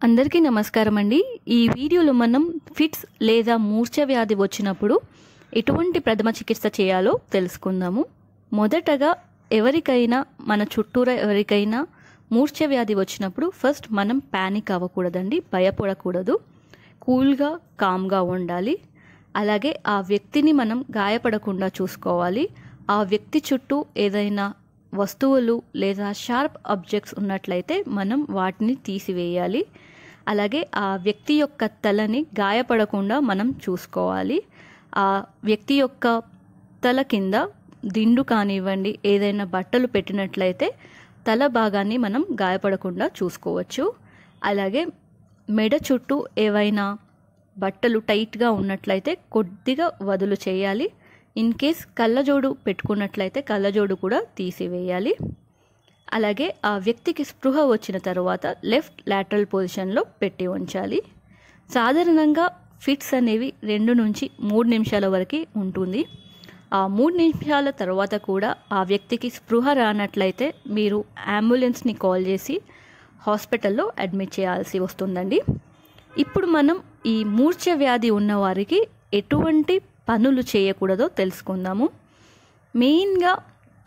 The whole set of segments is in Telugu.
అందరికీ నమస్కారం అండి. ఈ వీడియోలో మనం ఫిట్స్ లేదా మూర్ఛ వ్యాధి వచ్చినప్పుడు ఎటువంటి ప్రథమ చికిత్స చేయాలో తెలుసుకుందాము. మొదటగా ఎవరికైనా మన చుట్టూరా ఎవరికైనా మూర్ఛ వ్యాధి వచ్చినప్పుడు ఫస్ట్ మనం పానిక్ అవ్వకూడదండి, భయపడకూడదు. కూల్గా కామ్గా ఉండాలి. అలాగే ఆ వ్యక్తిని మనం గాయపడకుండా చూసుకోవాలి. ఆ వ్యక్తి చుట్టూ ఏదైనా వస్తువులు లేదా షార్ప్ ఆబ్జెక్ట్స్ ఉన్నట్లయితే మనం వాటిని తీసివేయాలి. అలాగే ఆ వ్యక్తి యొక్క తలని గాయపడకుండా మనం చూసుకోవాలి. ఆ వ్యక్తి యొక్క తల కింద దిండు కానివ్వండి, ఏదైనా బట్టలు పెట్టినట్లయితే తల భాగాన్ని మనం గాయపడకుండా చూసుకోవచ్చు. అలాగే మెడ చుట్టూ ఏవైనా బట్టలు టైట్గా ఉన్నట్లయితే కొద్దిగా వదులు చేయాలి. ఇన్ కేస్ కళ్ళజోడు పెట్టుకున్నట్లయితే కళ్ళజోడు కూడా తీసివేయాలి. అలాగే ఆ వ్యక్తికి స్పృహ వచ్చిన తర్వాత లెఫ్ట్ లాటరల్ పొజిషన్లో పెట్టి ఉంచాలి. సాధారణంగా ఫిట్స్ అనేవి 2 నుంచి 3 నిమిషాల వరకు ఉంటుంది. ఆ 3 నిమిషాల తర్వాత కూడా ఆ వ్యక్తికి స్పృహ రానట్లయితే మీరు అంబులెన్స్ని కాల్ చేసి హాస్పిటల్లో అడ్మిట్ చేయాల్సి వస్తుందండి. ఇప్పుడు మనం ఈ మూర్ఛ వ్యాధి ఉన్నవారికి ఎటువంటి పనులు చేయకూడదో తెలుసుకుందాము. మెయిన్గా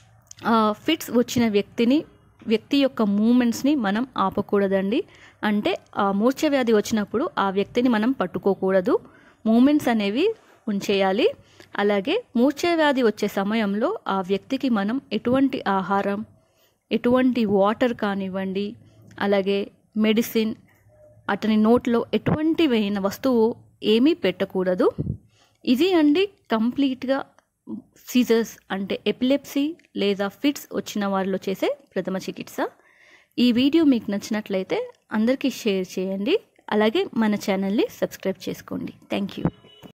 ఫిట్స్ వచ్చిన వ్యక్తి యొక్క మూమెంట్స్ని మనం ఆపకూడదండి. అంటే ఆ మూర్ఛ వ్యాధి వచ్చినప్పుడు ఆ వ్యక్తిని మనం పట్టుకోకూడదు, మూమెంట్స్ అనేవి ఉంచేయాలి. అలాగే మూర్ఛ వ్యాధి వచ్చే సమయంలో ఆ వ్యక్తికి మనం ఎటువంటి ఆహారం, ఎటువంటి వాటర్ కానివ్వండి, అలాగే మెడిసిన్, అతని నోట్లో ఎటువంటి వేయిన వస్తువు ఏమీ పెట్టకూడదు. ఇది అండి కంప్లీట్గా సీజర్స్ అంటే ఎపిలెప్సీ లేదా ఫిట్స్ వచ్చిన వారిలో చేసే ప్రథమ చికిత్స. ఈ వీడియో మీకు నచ్చినట్లయితే అందరికీ షేర్ చేయండి. అలాగే మన ఛానల్ని సబ్స్క్రైబ్ చేసుకోండి. Thank you.